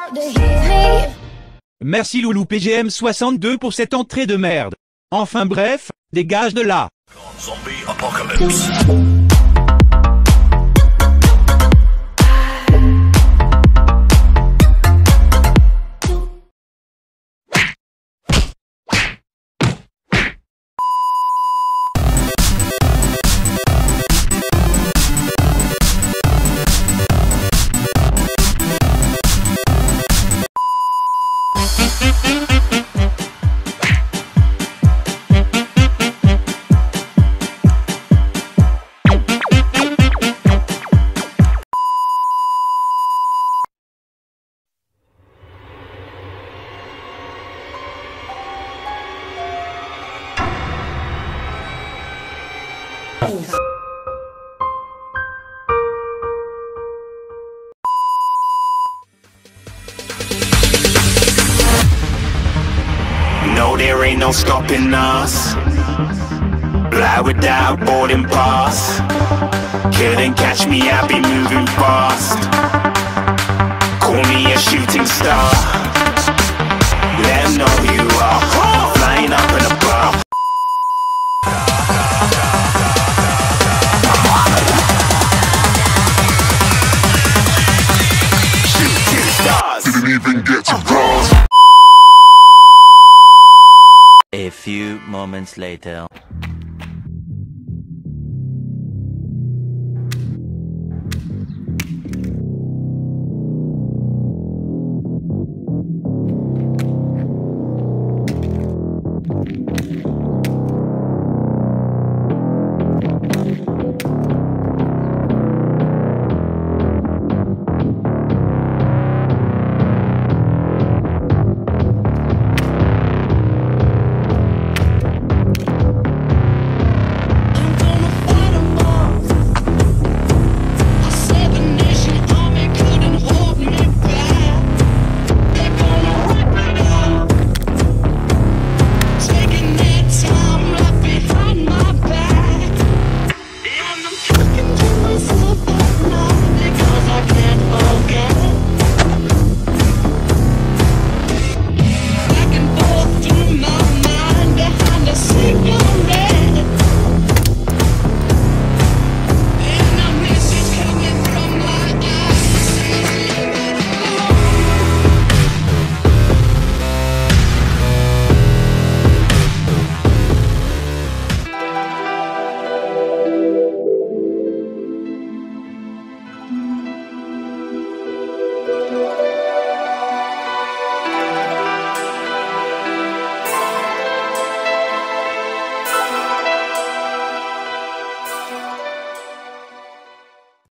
Merci Loulou PGM62 pour cette entrée de merde. Enfin bref, dégage de là. Zombie apocalypse. No, there ain't no stopping us. Fly without boarding pass. Couldn't catch me, I be moving fast. Call me a shooting star. Let 'em know who you are. Flying up in a bar. Shooting stars. Didn't even get to cross. A few moments later.